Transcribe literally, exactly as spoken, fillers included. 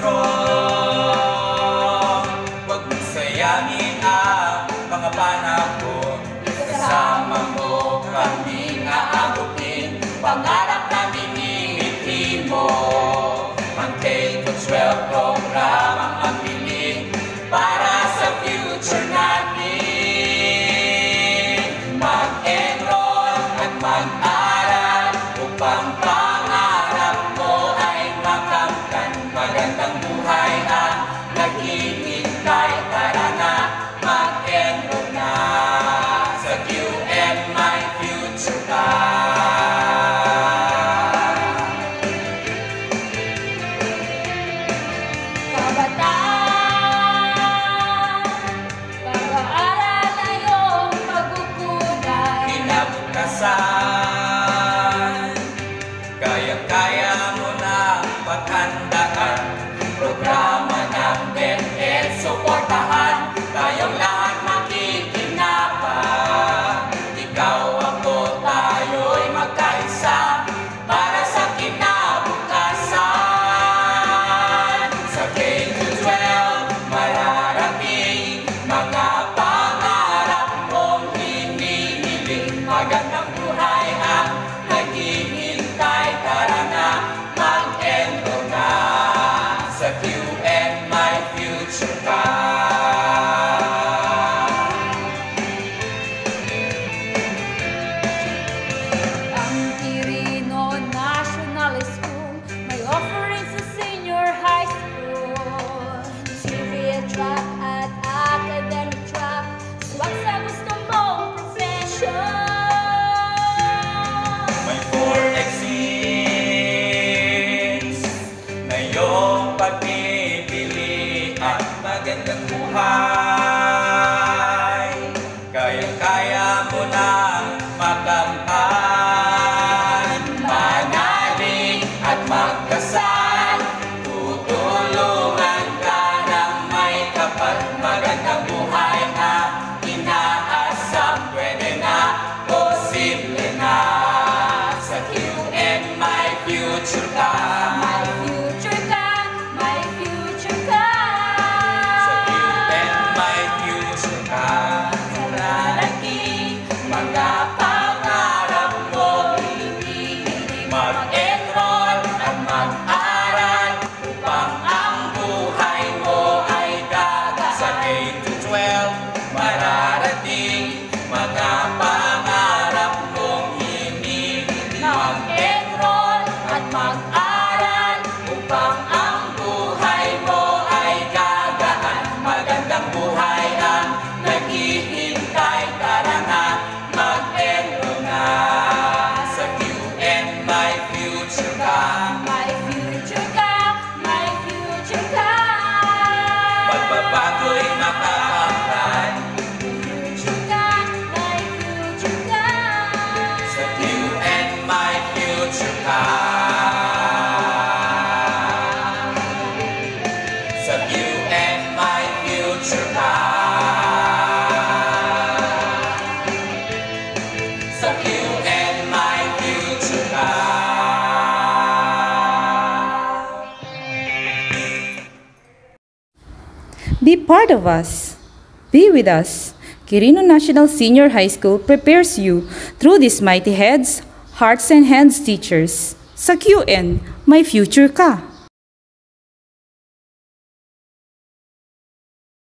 strong. Huwag mong sayangin ang mga panahon. Kasama mo kaming aabutin. Pangarap namin initi mo. Ang K to twelve program ang ambiling para sa future natin. Mag-enroll at mag-aral upang pangarap mo ay makamtan. Magandang buhay ang naghihintay. Tara na, mag-enroll na sa Q N My Future Ka. Kabataan, pag-aaral na iyong pagkukunan. Kinabukasan, kaya-kaya mo na paghandaan. Programa ng DepEd, suportahan. Tayong lahat makikinabang. Ikaw, ako, tayo'y magkaisa para sa kinabukasan. Sa K to twelve, mararating mga pangarap mong hinihiling. Magandang buhay ang naghihintay. Tara na, mag-enroll na sa Q N My Future Ka. Ang Quirino National School may offerings sa senior high school. C V A track at academic track. Swak sa gusto mong profession. May four exits na iyong pagpipili at magandang buhay. Kaya-kaya mo nang makamtan. Manalig at magkasal. Tutulungan ka ng may kapal. Magandang buhay na inaasam. Pwede na, posible na sa Q N My Future Ka. My future ka, my future ka. Sa Q N My Future Ka. Mararating Mga pangarap mo, hinihiling. mag-enroll at mag-aral upang ang buhay mo ay gagaan. Sa K to twelve, mararating mga pangarap mong hinihiling. Mag-enroll at mag-aral upang ang buhay mo ay gagaan. Magandang buhay ang naghihintay. Tara na, mag-enroll na sa Q N My Future Ka. My future ka, my future ka. Pagbabago'y makakamtan Future ka, my future ka. sa Q N My Future Ka. Sa Q N My Future Ka. Sa Q N My Future Ka. Be part of us. Be with us. Quirino National Senior High School prepares you through these mighty heads, hearts and hands teachers. Sa Q N, My Future Ka.